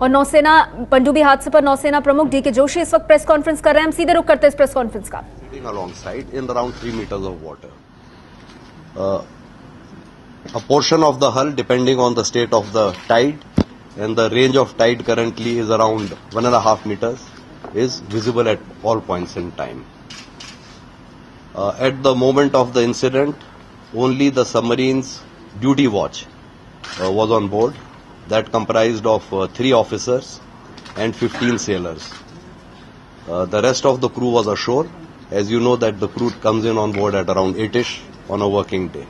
और नौसेना पनडुब्बी हादसे पर नौसेना प्रमुख डी के जोशी इस वक्त प्रेस कॉन्फ्रेंस कर रहे हैं। हम सीधे रुक करते हैं इस प्रेस कॉन्फ्रेंस का। Alongside in around 3 meters of water. A portion of the hull, depending on the state of the tide, and the range of tide currently is around 1.5 meters, is visible at all points in time. At the moment of the incident, only the submarine's duty watch was on board. That comprised of 3 officers and 15 sailors. The rest of the crew was ashore. As you know that the crew comes in on board at around 8ish on a working day.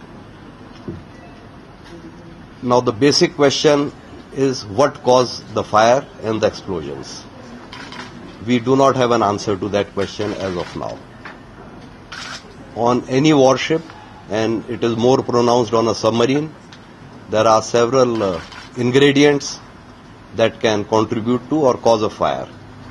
Now the basic question is what caused the fire and the explosions. We do not have an answer to that question as of now. On any warship, and it is more pronounced on a submarine, there are several ingredients that can contribute to or cause a fire.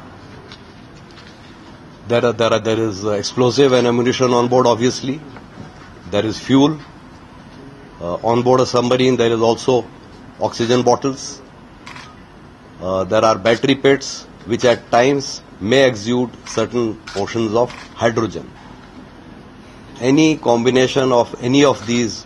There is explosive and ammunition on board, obviously. There is fuel. On board a submarine, there is also oxygen bottles. There are battery pits, which at times may exude certain portions of hydrogen. Any combination of any of these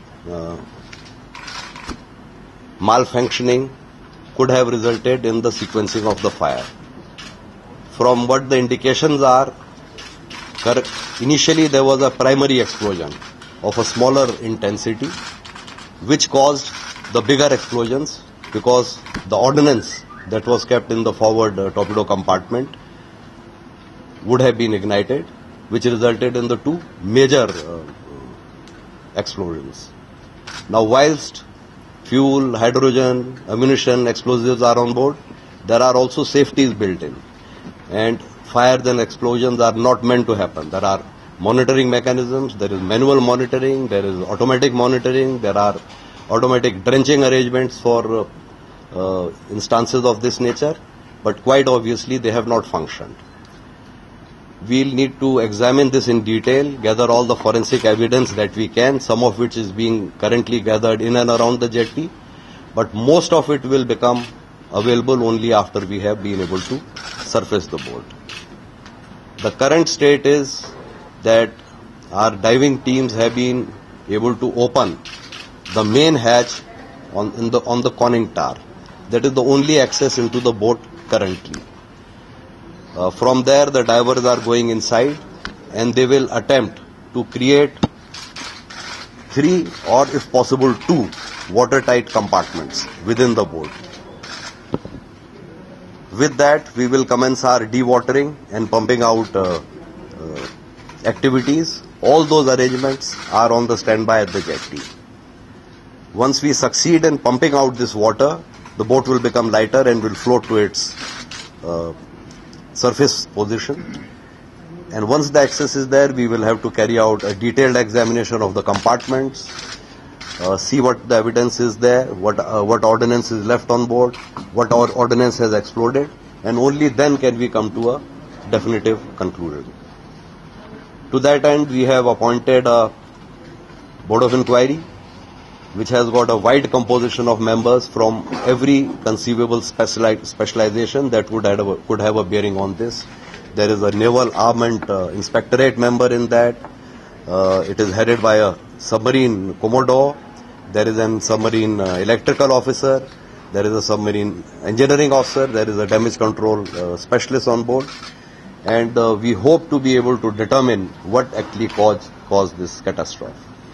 malfunctioning could have resulted in the sequencing of the fire. From what the indications are, initially there was a primary explosion of a smaller intensity which caused the bigger explosions because the ordnance that was kept in the forward torpedo compartment would have been ignited, which resulted in the 2 major explosions. Now, whilst fuel, hydrogen, ammunition, explosives are on board, there are also safeties built in. And fires and explosions are not meant to happen. There are monitoring mechanisms, there is manual monitoring, there is automatic monitoring, there are automatic drenching arrangements for instances of this nature, but quite obviously they have not functioned. We'll need to examine this in detail, gather all the forensic evidence that we can, some of which is being currently gathered in and around the jetty, but most of it will become available only after we have been able to surface the boat. The current state is that our diving teams have been able to open the main hatch on the conning tower. That is the only access into the boat currently. From there, the divers are going inside and they will attempt to create 3 or if possible 2 watertight compartments within the boat. With that, we will commence our dewatering and pumping out activities. All those arrangements are on the standby at the jetty. Once we succeed in pumping out this water, the boat will become lighter and will float to its surface position. And once the access is there, we will have to carry out a detailed examination of the compartments, see what the evidence is there, what ordnance is left on board, what ordnance has exploded, and only then can we come to a definitive conclusion. To that end, we have appointed a board of inquiry, which has got a wide composition of members from every conceivable specialization that could have a bearing on this. There is a Naval Armament Inspectorate member in that. It is headed by a submarine commodore. There is a submarine electrical officer. There is a submarine engineering officer. There is a damage control specialist on board. And we hope to be able to determine what actually caused this catastrophe.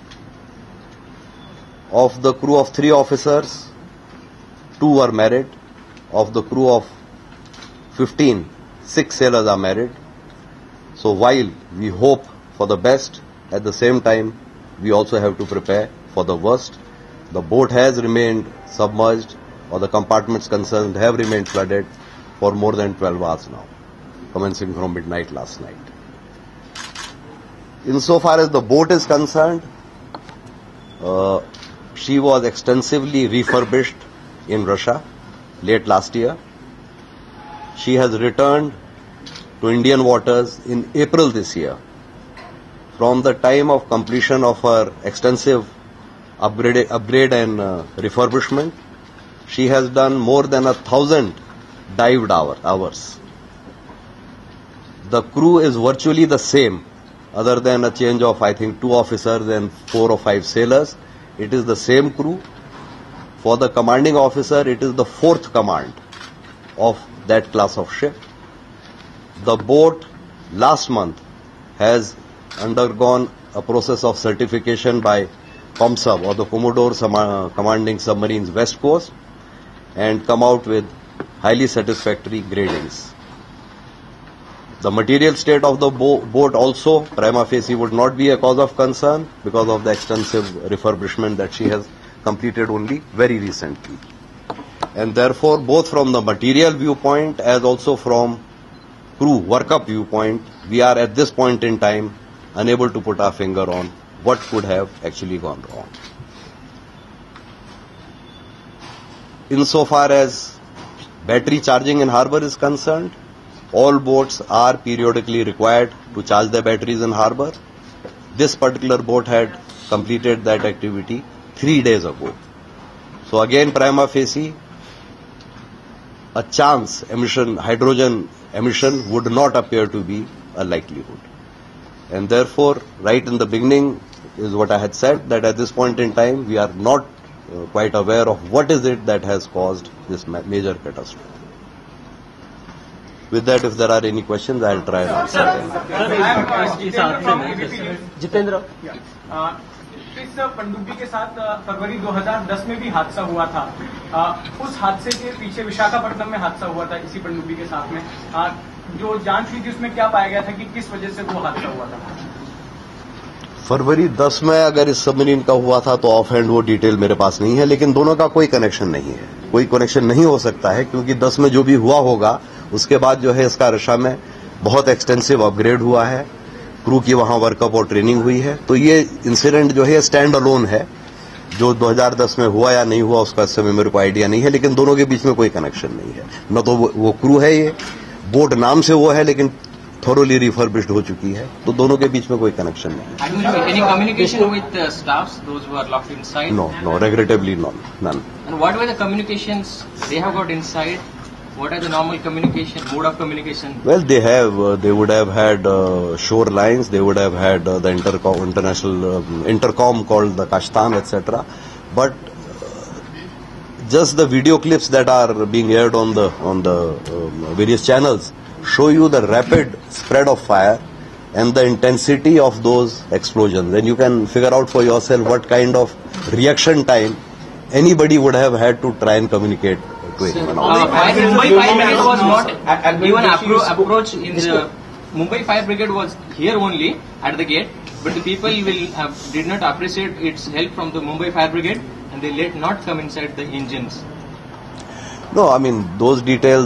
Of the crew of 3 officers, 2 are married. Of the crew of 15, 6 sailors are married. So while we hope for the best, at the same time, we also have to prepare for the worst. The boat has remained submerged, or the compartments concerned have remained flooded for more than 12 hours now, commencing from midnight last night. Insofar as the boat is concerned, she was extensively refurbished in Russia late last year. She has returned to Indian waters in April this year. From the time of completion of her extensive upgrade and refurbishment, she has done more than 1,000 dived hours. The crew is virtually the same, other than a change of, I think, 2 officers and 4 or 5 sailors. It is the same crew. For the commanding officer, it is the 4th command of that class of ship. The boat last month has undergone a process of certification by COMSUB, or the Commodore Commanding Submarines West Coast, and come out with highly satisfactory gradings. The material state of the boat also, prima facie, would not be a cause of concern because of the extensive refurbishment that she has completed only very recently. And therefore, both from the material viewpoint as also from crew workup viewpoint, we are at this point in time unable to put our finger on what could have actually gone wrong. Insofar as battery charging in harbour is concerned, all boats are periodically required to charge their batteries in harbour. This particular boat had completed that activity 3 days ago. So again, prima facie, a chance hydrogen emission would not appear to be a likelihood. And therefore, right in the beginning is what I had said, that at this point in time, we are not quite aware of what is it that has caused this major catastrophe. With that, if there are any questions, I will try and answer them. Jitendra, इस पनडुब्बी के साथ फरवरी 2010 में भी हादसा हुआ था। उस हादसे के पीछे विशाखापट्टनम में हादसा हुआ था इसी पनडुब्बी के साथ में। जो जांच हुई थी उसमें क्या पाया गया था कि किस वजह से वो हादसा हुआ था? फरवरी 10 में अगर इस सबमरीन का हुआ था तो ऑफ हैंड वो डिटेल मेरे पास नहीं है, लेकिन दोनों का कोई कनेक्शन नहीं है। कोई कनेक्शन नहीं हो सकता है, क्योंकि 10 में जो भी हुआ होगा उसके बाद जो है इसका रशा में बहुत एक्सटेंसिव अपग्रेड हुआ है, क्रू की वहां वर्कअप और ट्रेनिंग हुई है। तो ये इंसिडेंट जो है स्टैंड अलोन है। जो 2010 में हुआ या नहीं हुआ उसका इस समय मेरे को आइडिया नहीं है, लेकिन दोनों के बीच में कोई कनेक्शन नहीं है। न तो वो क्रू है, ये बोट नाम से वो है, लेकिन थोरोली रिफर्बिश्ड हो चुकी है, तो दोनों के बीच में कोई कनेक्शन नहीं है। any communication with staffs, those who are locked inside? No, regrettably none. And what were the communications they have got inside? What are the normal communication, mode of communication? Well, they would have had shore lines, they would have had the international intercom called the Kashtan, etc. But just the video clips that are being aired on the various channels show you the rapid spread of fire and the intensity of those explosions. Then you can figure out for yourself what kind of reaction time anybody would have had to try and communicate to anyone. Mumbai Fire Brigade was not even approach in the Mumbai Fire Brigade was here only at the gate, but the people did not appreciate its help from the Mumbai Fire Brigade, and they let not come inside the engines. No, I mean those details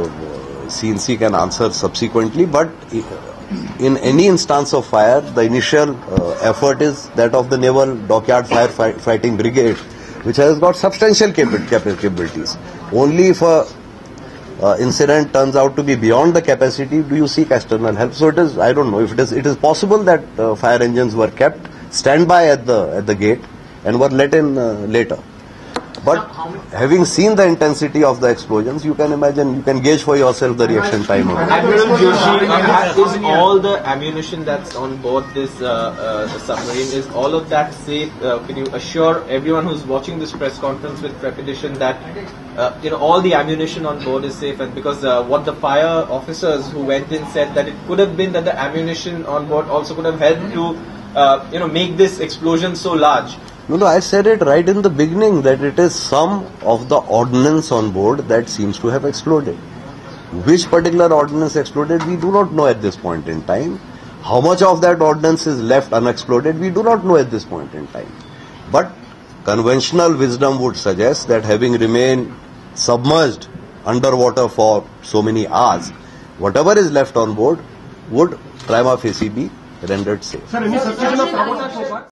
CNC can answer subsequently, but in any instance of fire, the initial effort is that of the Naval Dockyard Firefighting Brigade, which has got substantial capabilities. Only if a incident turns out to be beyond the capacity do you seek external help. So it is, I don't know if it is possible that fire engines were kept standby at the gate and were let in later. But having seen the intensity of the explosions, you can imagine, you can gauge for yourself the reaction time of it. Admiral Joshi, is all the ammunition that's on board this submarine, is all of that safe? Can you assure everyone who's watching this press conference with trepidation that all the ammunition on board is safe? And because what the fire officers who went in said that it could have been that the ammunition on board also could have helped to make this explosion so large. No, I said it right in the beginning that it is some of the ordnance on board that seems to have exploded. Which particular ordnance exploded, we do not know at this point in time. How much of that ordnance is left unexploded, we do not know at this point in time. But conventional wisdom would suggest that having remained submerged underwater for so many hours, whatever is left on board would prima facie be rendered safe.